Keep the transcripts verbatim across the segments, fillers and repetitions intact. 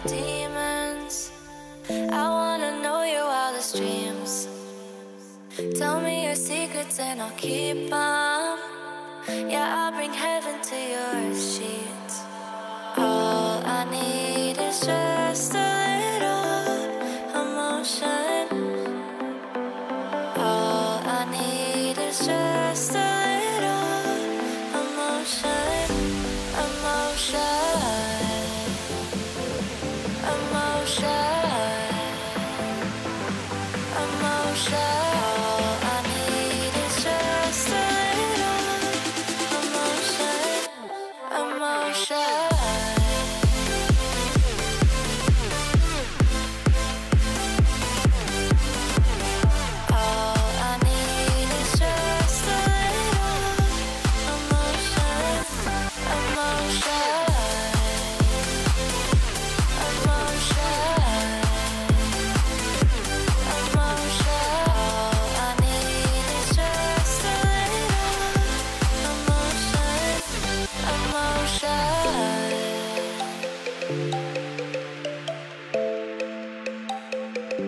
your demons. I wanna know your wildest dreams. Tell me your secrets and I'll keep them. Yeah, I'll bring heaven to your sheets. All I need is just a little emotion. All I need is just a little emotion. Emotion. Emotion. Emotion. All I need is just a little emotion. Emotion.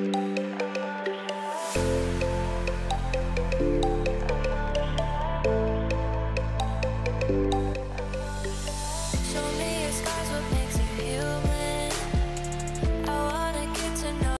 Emotion.